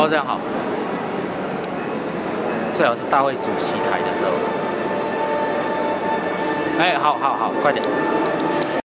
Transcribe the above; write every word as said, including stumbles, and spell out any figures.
哦，这样好。最好是大会主席台的时候。哎，好好好，快点。